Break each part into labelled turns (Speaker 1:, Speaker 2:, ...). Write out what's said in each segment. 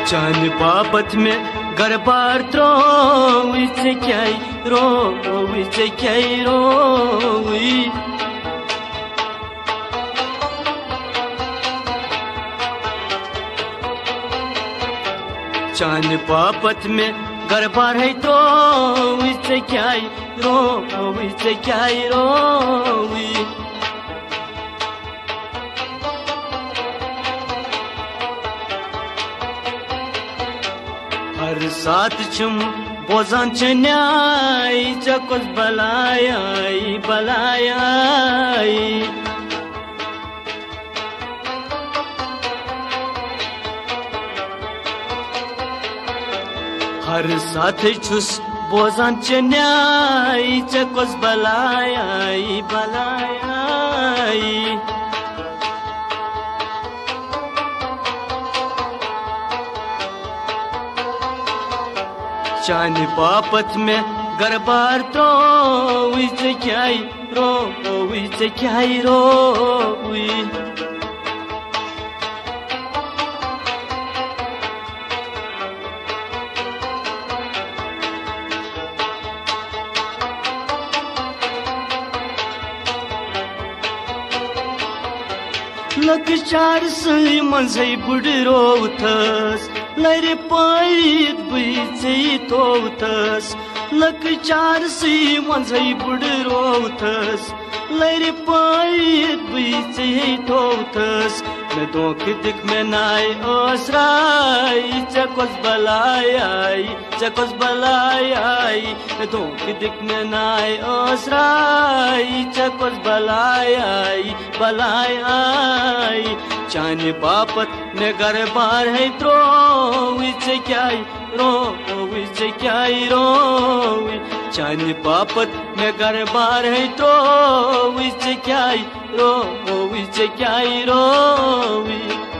Speaker 1: चान बापत में घर बार त्रोवी से क्या रोवी से क्या रोवी चांद बापत में घर बार है तो इससे क्या रोवी से क्या रोवी हर साथ छुम बोजान न्याय चकुस बलायाई बलायाई हर साथ छुस बोजान न्याय चकुस बलायाई बलायाई चांद बापत में घर बार तो से क्या रोवी से क्या रोवी लग चार सही मनसै बुढ़ रोथस लरे पाइत बुझे तोथस लग चार सही मनसै बुढ़ रोथस लरे पाइत बुझे तोथस मैं दोख दिख में नाय असराई चकुस बलायाई मैं दोख दिख में नाय असराई चकुस बलायाई चान बापत में घर बार है त्रोवी से क्या रोवी से क्या रोवी चान बापत में घर बार है त्रोवी से क्या रोवी से क्या रोवी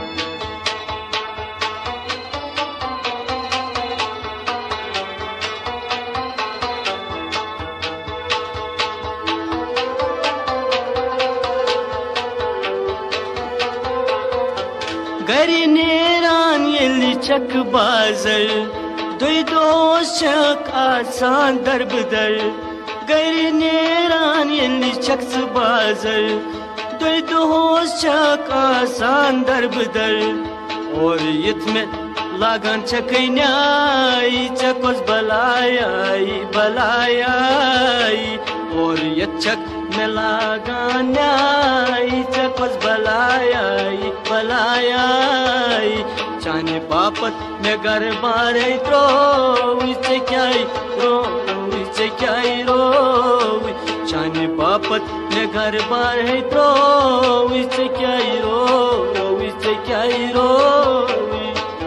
Speaker 1: गरी नेरान यली चक बाजर दुई दोस्त चक आसान दरबदर गरी नेरान यली चक बाजर दुई दोस्त चक आसान दरबदर और यथ में लागन चक न्याय चकुस बलायाई और यथ चक में लागन न्याय चकुस बलायाई चान बापत में घर बार है त्रोवी से क्या रोवी से क्या रोवी चान बापत में घर बार है त्रोवी से क्या रोवी से क्या रोवी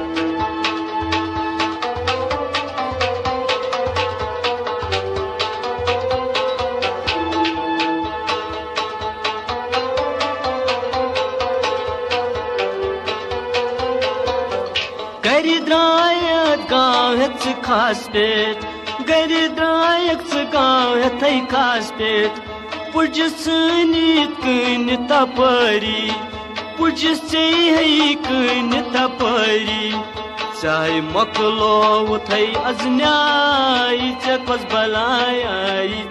Speaker 1: गरीद्रायत गाँव है खास पेट गरीद्रायत गाँव है खास पेट पुज सनीत कन तपरी पुज से है कन तपरी चाहे मकलो उठै अजन्याई चकुस बलायाई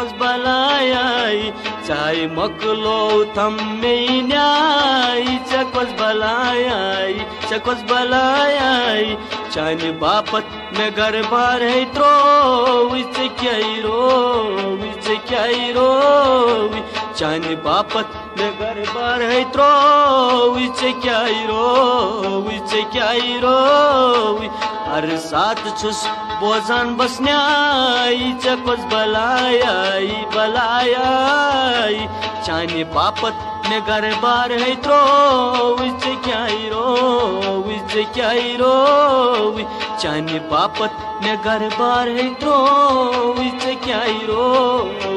Speaker 1: चाहे मकलो थम्मे न्याय चकुस बलायाई चान बापत में घर बार है त्रोवी से क्या रोवी चान बापत में घर बार है त्रोवी से क्या रोवी हर साथ छुस बोजान बसन्याई चकुस बलायाई चान बापत में घर बार है त्रोवी से क्या रोवी चान बापत में घर बार है त्रोवी से क्या रोवी